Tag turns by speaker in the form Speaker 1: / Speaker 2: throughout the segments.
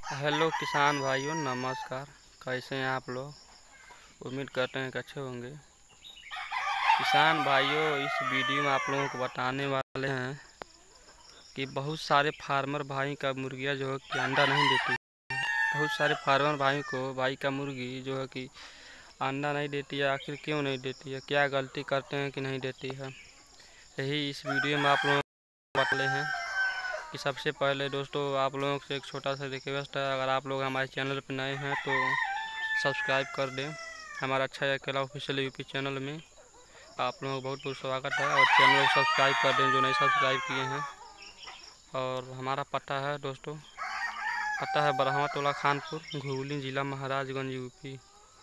Speaker 1: Hello किसान भाइयों, नमस्कार। कैसे हैं आप लोग? उम्मीद करते हैं कि अच्छे होंगे। किसान भाइयों, इस वीडियो में आप लोगों को बताने वाले हैं कि बहुत सारे फार्मर भाई का मुर्गियाँ जो है कि अंडा नहीं देती। बहुत सारे फार्मर भाई का मुर्गी जो है कि अंडा नहीं देती है। आखिर क्यों नहीं देती है? क्या गलती करते हैं कि नहीं देती है? यही इस वीडियो में आप लोगों को बता रहे हैं कि सबसे पहले दोस्तों आप लोगों से एक छोटा सा रिक्वेस्ट है, अगर आप लोग हमारे चैनल पर नए हैं तो सब्सक्राइब कर दें। हमारा अच्छा अकेला ऑफिशियल यूपी चैनल में आप लोगों का बहुत बहुत स्वागत है, और चैनल को सब्सक्राइब कर दें जो नहीं सब्सक्राइब किए हैं। और हमारा पता है दोस्तों, पता है बरहमा टोला खानपुर, घुगली जिला महाराजगंज यूपी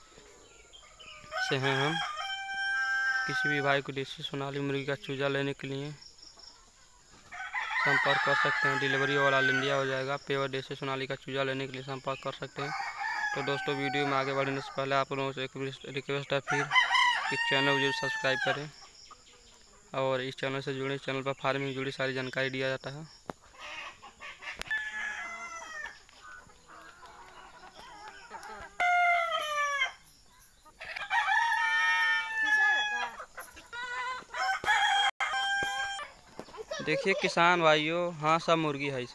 Speaker 1: से हैं हम। किसी भी भाई को देसी सोनाली मुर्गी का चूजा लेने के लिए संपर्क कर सकते हैं। डिलीवरी ऑल इंडिया हो जाएगा। प्योर देसी सोनाली का चूजा लेने के लिए संपर्क कर सकते हैं। तो दोस्तों, वीडियो में आगे बढ़ने से पहले आप लोगों से एक रिक्वेस्ट है फिर कि चैनल को जरूर सब्सक्राइब करें, और इस चैनल से जुड़े चैनल पर फार्मिंग जुड़ी सारी जानकारी दिया जाता है। देखिए किसान भाइयों, हाँ सब मुर्गी है,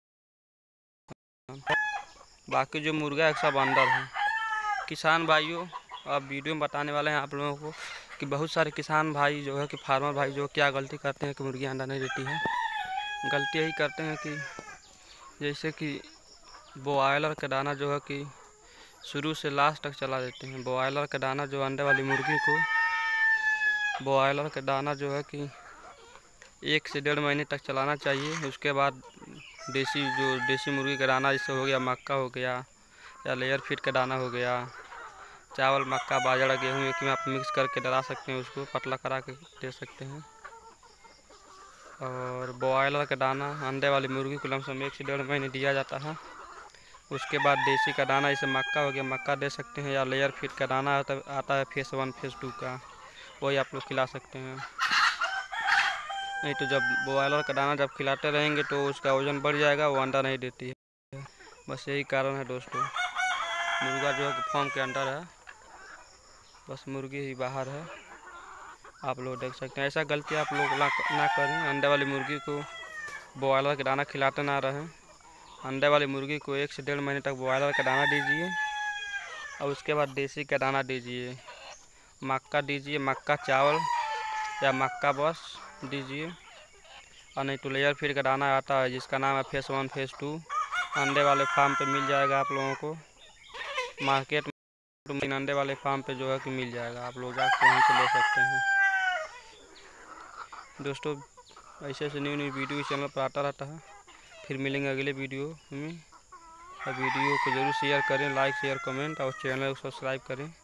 Speaker 1: बाकी जो मुर्गा है सब अंदर है। किसान भाइयों, अब वीडियो में बताने वाले हैं आप लोगों को कि बहुत सारे किसान भाई जो है कि फार्मर भाई जो क्या गलती करते हैं कि मुर्गी अंडा नहीं देती है। गलती यही करते हैं कि जैसे कि बॉयलर का दाना जो है कि शुरू से लास्ट तक चला देते हैं। बॉयलर का दाना जो अंडे वाली मुर्गी को, बॉयलर का दाना जो है कि 1 से 1.5 महीने तक चलाना चाहिए। उसके बाद देसी मुर्गी का दाना जैसे हो गया मक्का हो गया, या लेयर फीड का दाना हो गया, चावल मक्का बाजरा गेहूँ एक में आप मिक्स करके डला सकते हैं, उसको पतला करा के दे सकते हैं। और बॉयलर का दाना अंडे वाली मुर्गी को लमसम 1 से 1.5 महीने दिया जाता है। उसके बाद देसी का दाना जैसे मक्का हो गया, मक्का दे सकते हैं, या लेयर फीड का दाना आता है फेज़ 1 फेज़ 2 का, वही आप लोग खिला सकते हैं। नहीं तो जब बॉयलर का दाना जब खिलाते रहेंगे तो उसका वजन बढ़ जाएगा, वो अंडा नहीं देती है। बस यही कारण है दोस्तों। मुर्गा जो है कि फार्म के अंदर है, बस मुर्गी ही बाहर है। आप लोग देख सकते हैं। ऐसा गलती आप लोग ना करें। अंडे वाली मुर्गी को बॉयलर का दाना खिलाते ना रहें। अंडे वाली मुर्गी को 1 से 1.5 महीने तक बॉयलर का दाना दीजिए, और उसके बाद देसी का दाना दीजिए, मक्का दीजिए, मक्का चावल या मक्का बस दीजिए। और नहीं तो लेयर फीड का दाना आता है जिसका नाम है फेज़ 1 फेज़ 2, अंडे वाले फार्म पे मिल जाएगा आप लोगों को। मार्केट में अंडे वाले फार्म पे जो है कि मिल जाएगा, आप लोग जाकर वहीं से ले सकते हैं। दोस्तों, ऐसे न्यू वीडियो चैनल पर आता रहता है। फिर मिलेंगे अगले वीडियो में। वीडियो को ज़रूर शेयर करें, लाइक शेयर कमेंट, और चैनल को सब्सक्राइब करें।